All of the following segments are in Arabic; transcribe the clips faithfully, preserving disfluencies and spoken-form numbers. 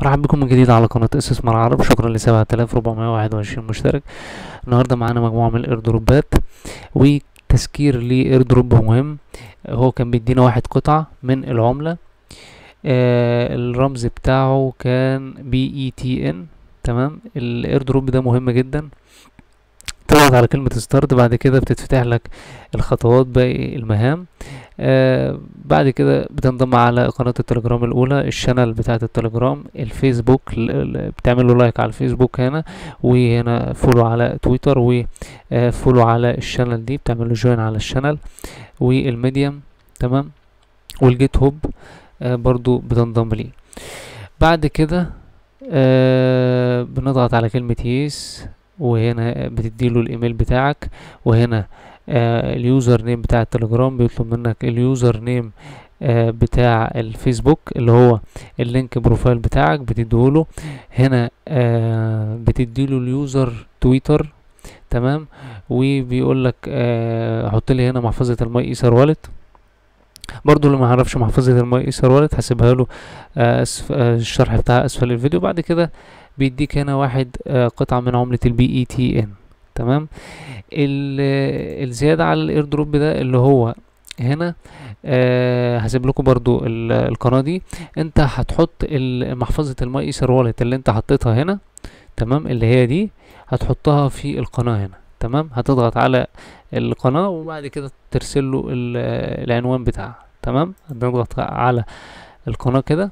مرحبا بكم من جديد على قناة استثمار عرب. شكرا لسبعة آلاف وأربعمائة وواحد وعشرين مشترك. النهاردة معانا مجموعة من الايردروبات وتسكير لايردروب مهم. هو كان بيدينا واحد قطعة من العملة، آه الرمز بتاعه كان بي اي تي ان. تمام، الايردروب ده مهم جدا. تضغط على كلمة ستارت، بعد كده بتتفتح لك الخطوات باقي المهام. آه بعد كده بتنضم على قناة التليجرام الأولى، الشانل بتاعة التليجرام، الفيسبوك بتعمل له لايك على الفيسبوك هنا، وهنا فولو على تويتر، وفولو على الشانل دي بتعمل له جوين على الشانل، والميديم. تمام، والجيت هوب آه برضو بتنضم ليه. بعد كده آه بنضغط على كلمة يس، وهنا بتديله الايميل بتاعك، وهنا آه اليوزر نيم بتاع التليجرام بيطلب منك اليوزر نيم آه بتاع الفيسبوك اللي هو اللينك بروفايل بتاعك بتديهوله. هنا آه بتديله اليوزر تويتر. تمام، وبيقول لك آه حط لي هنا محفظة الماي ايثر والت. برضو اللي ما يعرفش محفظة الماي ايثر والت هسيبها له آه أسف آه الشرح بتاعها اسفل الفيديو. بعد كده بيديك هنا واحد آه قطعة من عملة البي اي تي ان. تمام، الزيادة على الايردروب ده اللي هو هنا آه هسيب لكم برضو القناة دي. انت هتحط محفظة الماي ايثر والت اللي انت حطيتها هنا، تمام، اللي هي دي هتحطها في القناة هنا. تمام، هتضغط على القناة وبعد كده ترسل له العنوان بتاعها. تمام، هنضغط على القناة كده.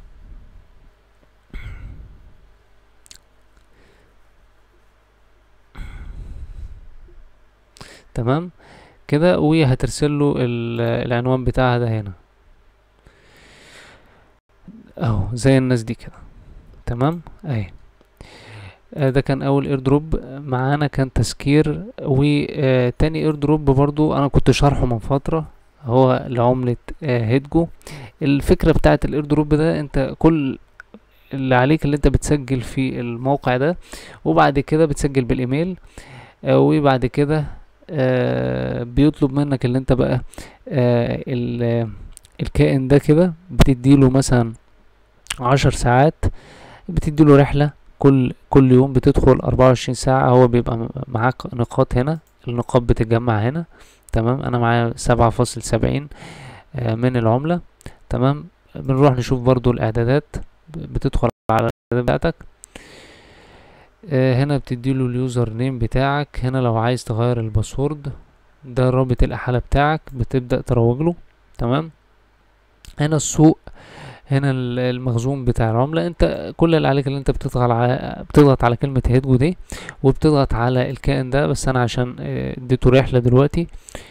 تمام كده، وهترسل له العنوان بتاعها ده هنا اهو زي الناس دي كده. تمام، اهي ده كان اول ايردروب معانا، كان تسكير. وتاني ايردروب برضو انا كنت شارحه من فترة، هو لعملة هيدجو. الفكرة بتاعت الايردروب ده انت كل اللي عليك اللي انت بتسجل في الموقع ده، وبعد كده بتسجل بالايميل، وبعد كده آه بيطلب منك اللي انت بقى آه الكائن ده كده بتديله مثلا عشر ساعات، بتديله رحلة كل كل يوم بتدخل اربعة وعشرين ساعة. هو بيبقى معاك نقاط هنا، النقاط بتتجمع هنا. تمام، انا معايا سبعة فاصل سبعين آه من العملة. تمام، بنروح نشوف برضو الاعدادات، بتدخل على الاعدادات بتاعتك. آه هنا بتديله اليوزر نيم بتاعك. هنا لو عايز تغير الباسورد، ده رابط الاحالة بتاعك بتبدأ تروج له. تمام، هنا السوق، هنا المخزون بتاع العملة. انت كل اللي عليك اللي انت بتضغط على بتضغط على كلمة هيدجو دي، وبتضغط على الكائن ده. بس انا عشان اديته رحلة دلوقتي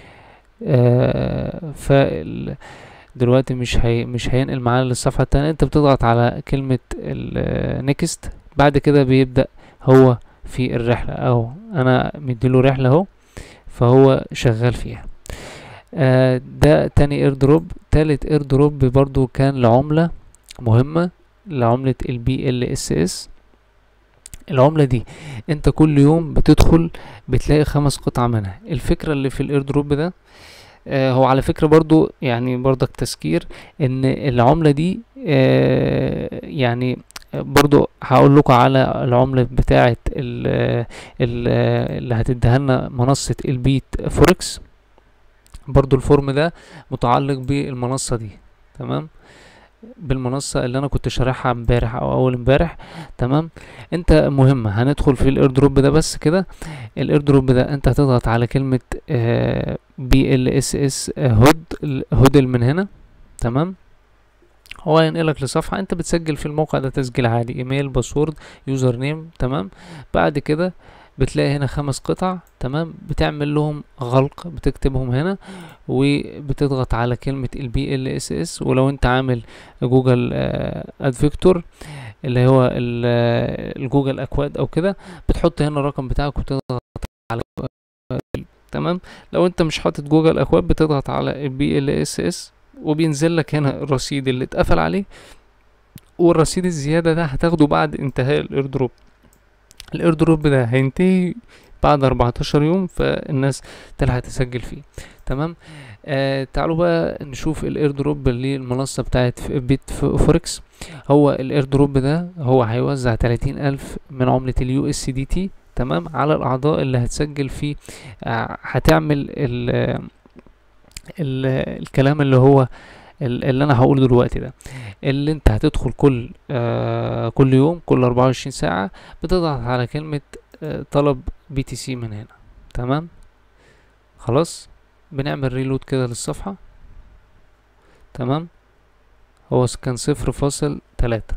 آه ف دلوقتي مش هي مش هينقل معانا للصفحة التانية. انت بتضغط على كلمة نيكست، بعد كده بيبدأ هو في الرحلة اهو. انا مديله رحلة اهو، فهو شغال فيها. آه ده تاني ايردروب. تالت ايردروب برضو كان لعملة مهمة، لعملة البي ال اس اس. العملة دي انت كل يوم بتدخل بتلاقي خمس قطع منها. الفكرة اللي في الايردروب ده آه هو على فكرة برضو يعني برضك تذكير ان العملة دي آه يعني برضو هقول لكم على العملة بتاعة اللي هتديها لنا منصة البيت فوركس. برضو الفورم ده متعلق بالمنصة دي. تمام، بالمنصة اللي انا كنت شارحها امبارح او اول امبارح. تمام، انت مهمة هندخل في الايردروب ده بس كده. الايردروب ده انت هتضغط على كلمة بي ال اس اس هود هودل من هنا. تمام، هو هينقلك لصفحة انت بتسجل في الموقع ده تسجيل عادي، ايميل، باسورد، يوزر نيم. تمام، بعد كده بتلاقي هنا خمس قطع. تمام، بتعمل لهم غلق، بتكتبهم هنا وبتضغط على كلمة البي ال اس اس. ولو انت عامل جوجل ادفيكتور اللي هو الجوجل اكواد او كده، بتحط هنا الرقم بتاعك وتضغط على. تمام، لو انت مش حاطط جوجل اكواد بتضغط على البي ال اس اس، وبينزل لك هنا الرصيد اللي اتقفل عليه، والرصيد الزيادة ده هتاخده بعد انتهاء الايردروب. الايردروب ده هينتهي بعد اربعتاشر يوم، فالناس تلحق تسجل فيه. تمام. آه تعالوا بقى نشوف الاير دروب اللي المنصه بتاعت بيت فوركس. هو الاير دروب ده هو هيوزع تلاتين الف من عمله اليو اس دي تي، تمام، على الاعضاء اللي هتسجل فيه. آه هتعمل ال ال الكلام اللي هو اللي انا هقوله دلوقتي ده، اللي انت هتدخل كل آه كل يوم، كل اربعة وعشرين ساعة بتضغط على كلمة آه طلب بي تي سي من هنا. تمام. خلاص بنعمل ريلود كده للصفحة. تمام. هو كان صفر فاصل تلاتة.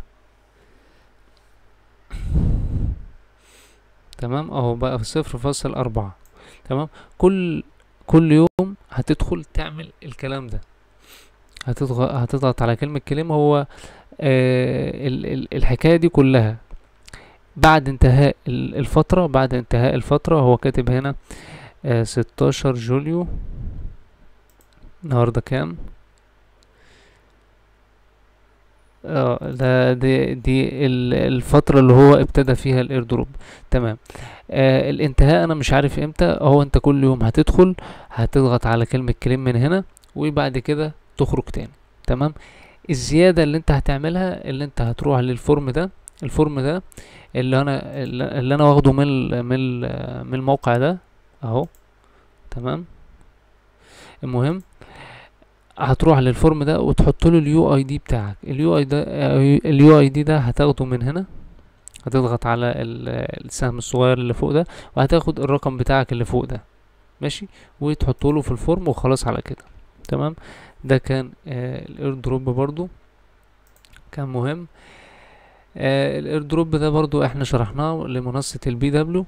تمام. اهو بقى في صفر فاصل اربعة. تمام. كل كل يوم هتدخل تعمل الكلام ده، هتضغط هتضغط على كلمة كلمة. هو آه ال ال الحكاية دي كلها بعد انتهاء الفترة، بعد انتهاء الفترة هو كاتب هنا آه ستاشر جوليو. النهاردة كام؟ اه ده دي دي الفترة اللي هو ابتدى فيها الاير دروب. تمام. آه الانتهاء انا مش عارف امتى. هو انت كل يوم هتدخل هتضغط على كلمة كليم من هنا، وبعد كده تخرج تاني. تمام. الزيادة اللي انت هتعملها اللي انت هتروح للفورم ده. الفورم ده اللي انا اللي انا واخده من من من الموقع ده اهو. تمام. المهم هتروح للفورم ده وتحط له اليو اي دي بتاعك. اليو اي ده اليو اي دي ده هتاخده من هنا، هتضغط على السهم الصغير اللي فوق ده وهتاخد الرقم بتاعك اللي فوق ده، ماشي، وتحطه له في الفورم وخلاص على كده. تمام. ده كان آه الاير دروب برضو كان مهم. آه الاير دروب ده برضو احنا شرحناه لمنصة البي دبليو.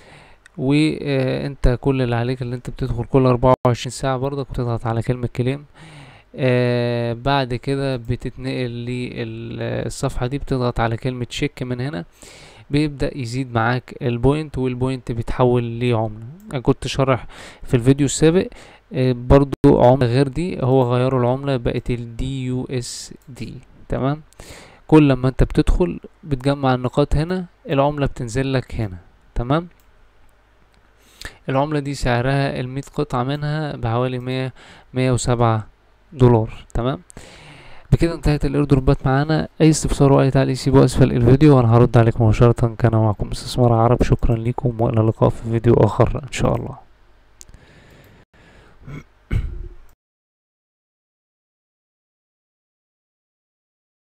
وانت كل اللي عليك اللي انت بتدخل كل اربعة وعشرين ساعة برضك وتضغط على كلمة كليم. آه بعد كده بتتنقل للصفحة دي، بتضغط على كلمة تشيك من هنا، بيبدأ يزيد معاك البوينت، والبوينت بيتحول لعملة. انا كنت شرح في الفيديو السابق آه برضو عملة غير دي، هو غيروا العملة بقت الدي يو اس دي. تمام. كل لما انت بتدخل بتجمع النقاط هنا، العملة بتنزل لك هنا. تمام. العملة دي سعرها المية قطعة منها بحوالي مية مية وسبعة دولار. تمام. بكده انتهت الاير دروبات معانا. اي استفسار واي تعليق سيبوه اسفل الفيديو وانا هرد عليكم مباشرة. كان معكم استثمار عرب، شكرا لكم والى اللقاء في فيديو اخر ان شاء الله.